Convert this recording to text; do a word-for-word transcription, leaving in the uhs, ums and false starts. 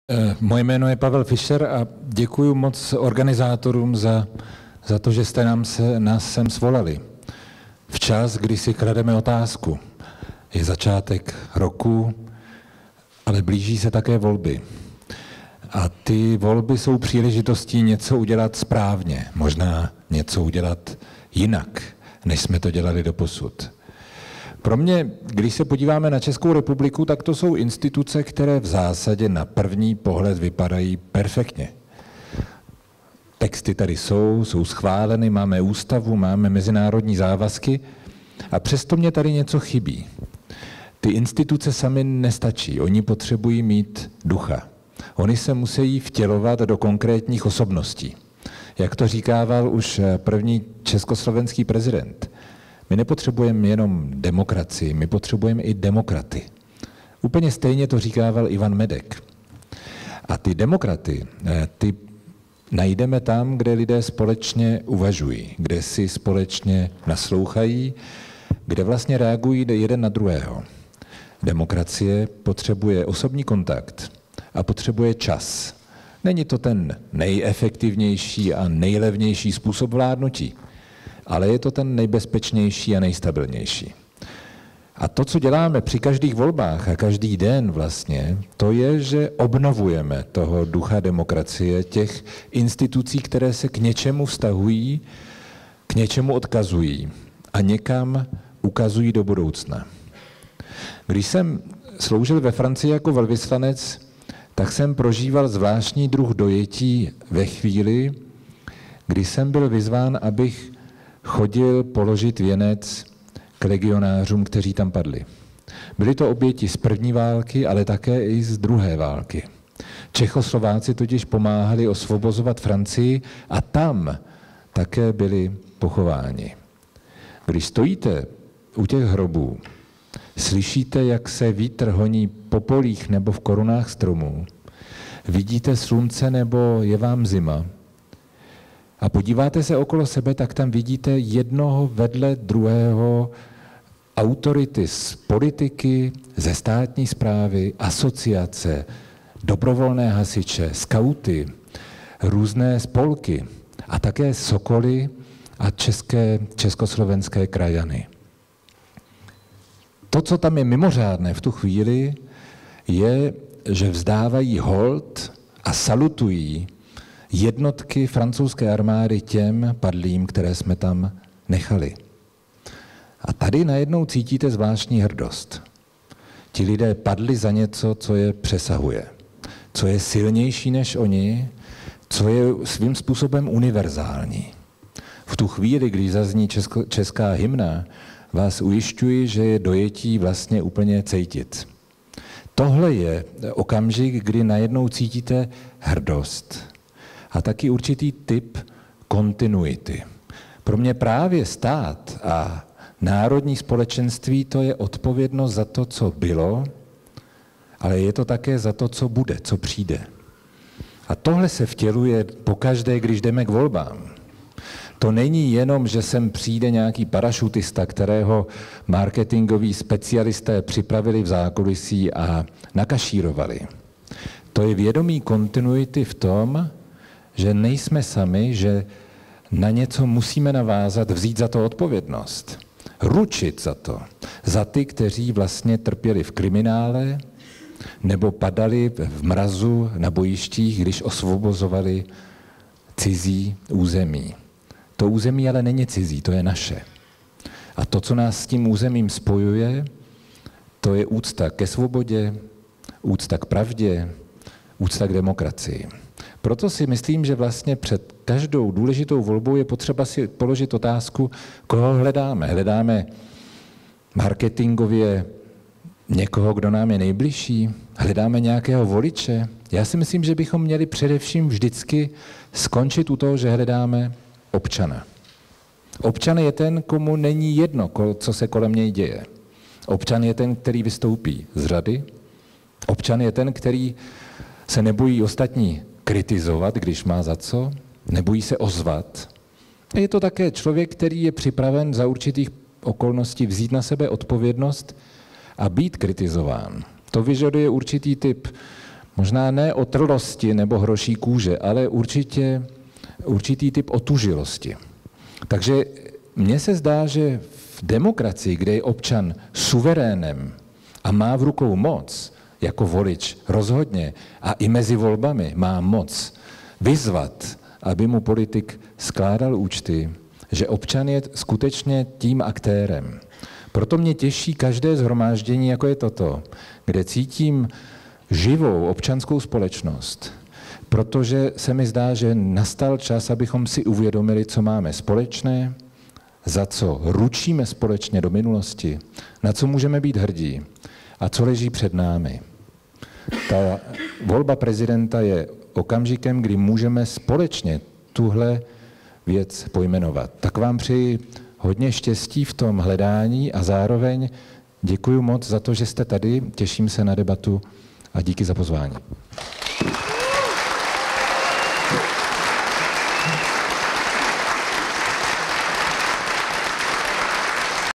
Moje jméno je Pavel Fischer a děkuji moc organizátorům za, za to, že jste nám se, nás sem svolali. Včas, kdy si klademe otázku. Je začátek roku, ale blíží se také volby. A ty volby jsou příležitostí něco udělat správně, možná něco udělat jinak, než jsme to dělali doposud. Pro mě, když se podíváme na Českou republiku, tak to jsou instituce, které v zásadě na první pohled vypadají perfektně. Texty tady jsou, jsou schváleny, máme ústavu, máme mezinárodní závazky a přesto mě tady něco chybí. Ty instituce sami nestačí, oni potřebují mít ducha. Oni se musí vtělovat do konkrétních osobností. Jak to říkával už první československý prezident. My nepotřebujeme jenom demokracii, my potřebujeme i demokraty. Úplně stejně to říkával Ivan Medek. A ty demokraty, ty najdeme tam, kde lidé společně uvažují, kde si společně naslouchají, kde vlastně reagují jeden na druhého. Demokracie potřebuje osobní kontakt a potřebuje čas. Není to ten nejefektivnější a nejlevnější způsob vládnutí, ale je to ten nejbezpečnější a nejstabilnější. A to, co děláme při každých volbách a každý den vlastně, to je, že obnovujeme toho ducha demokracie, těch institucí, které se k něčemu vztahují, k něčemu odkazují a někam ukazují do budoucna. Když jsem sloužil ve Francii jako velvyslanec, tak jsem prožíval zvláštní druh dojetí ve chvíli, kdy jsem byl vyzván, abych chodil položit věnec k legionářům, kteří tam padli. Byly to oběti z první války, ale také i z druhé války. Čechoslováci totiž pomáhali osvobozovat Francii a tam také byli pochováni. Když stojíte u těch hrobů, slyšíte, jak se vítr honí po polích nebo v korunách stromů, vidíte slunce nebo je vám zima, a podíváte se okolo sebe, tak tam vidíte jednoho vedle druhého autority z politiky, ze státní správy, asociace, dobrovolné hasiče, skauty, různé spolky a také sokoly a české, československé krajany. To, co tam je mimořádné v tu chvíli, je, že vzdávají hold a salutují jednotky francouzské armády těm padlým, které jsme tam nechali. A tady najednou cítíte zvláštní hrdost. Ti lidé padli za něco, co je přesahuje, co je silnější než oni, co je svým způsobem univerzální. V tu chvíli, když zazní česko, česká hymna, vás ujišťuji, že je dojetí vlastně úplně cítit. Tohle je okamžik, kdy najednou cítíte hrdost. A taky určitý typ kontinuity. Pro mě právě stát a národní společenství to je odpovědnost za to, co bylo, ale je to také za to, co bude, co přijde. A tohle se vtěluje pokaždé, když jdeme k volbám. To není jenom, že sem přijde nějaký parašutista, kterého marketingoví specialisté připravili v zákulisí a nakašírovali. To je vědomí kontinuity v tom, že nejsme sami, že na něco musíme navázat, vzít za to odpovědnost, ručit za to, za ty, kteří vlastně trpěli v kriminále nebo padali v mrazu na bojištích, když osvobozovali cizí území. To území ale není cizí, to je naše. A to, co nás s tím územím spojuje, to je úcta ke svobodě, úcta k pravdě, úcta k demokracii. Proto si myslím, že vlastně před každou důležitou volbou je potřeba si položit otázku, koho hledáme. Hledáme marketingově někoho, kdo nám je nejbližší? Hledáme nějakého voliče? Já si myslím, že bychom měli především vždycky skončit u toho, že hledáme občana. Občan je ten, komu není jedno, co se kolem něj děje. Občan je ten, který vystoupí z řady. Občan je ten, který se nebojí ostatní kritizovat, když má za co, nebojí se ozvat. A je to také člověk, který je připraven za určitých okolností vzít na sebe odpovědnost a být kritizován. To vyžaduje určitý typ Možná ne otrlosti nebo hroší kůže, ale určitě určitý typ otužilosti. Takže mně se zdá, že v demokracii, kde je občan suverénem a má v rukou moc, jako volič rozhodně, a i mezi volbami má moc vyzvat, aby mu politik skládal účty, že občan je skutečně tím aktérem. Proto mě těší každé shromáždění, jako je toto, kde cítím živou občanskou společnost, protože se mi zdá, že nastal čas, abychom si uvědomili, co máme společné, za co ručíme společně do minulosti, na co můžeme být hrdí a co leží před námi. Ta volba prezidenta je okamžikem, kdy můžeme společně tuhle věc pojmenovat. Tak vám přeji hodně štěstí v tom hledání a zároveň děkuji moc za to, že jste tady, těším se na debatu a díky za pozvání.